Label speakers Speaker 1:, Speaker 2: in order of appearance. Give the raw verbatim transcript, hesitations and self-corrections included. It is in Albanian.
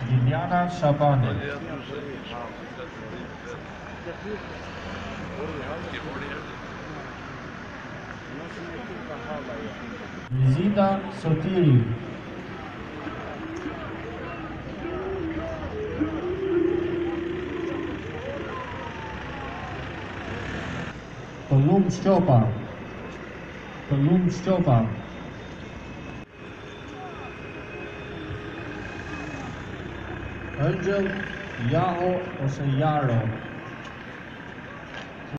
Speaker 1: Liliana Shabane. Lizita Sotiri. Palum Shopa. Palum Shopa. Angel Yao Oseyaro.